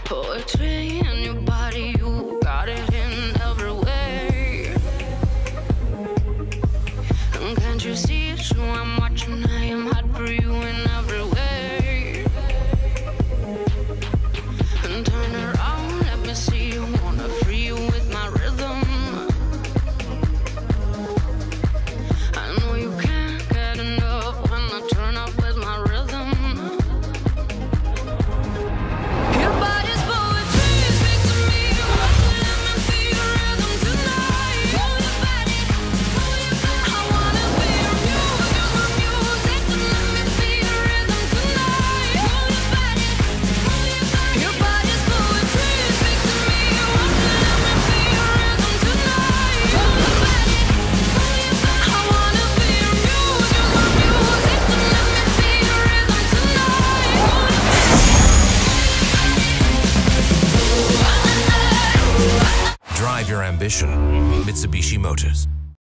Poetry in your body, you got it in every way. And can't you see it's true? I'm watching, I am hot for you in every way. And turn around, let me see you. Wanna free you with my rhythm. I know you can't get enough when I turn up with my rhythm. Your body's poetry, speak to me. Let me feel your rhythm tonight. Move your body, move your body. I wanna be your muse, you're my music. Let me feel your rhythm tonight. Move your body, move your body. Your body's poetry, speak to me. Let me feel your rhythm tonight. Move your body, move your body. I wanna be your muse, you're my music. Let me feel your rhythm tonight. Drive your ambition. Mitsubishi Motors.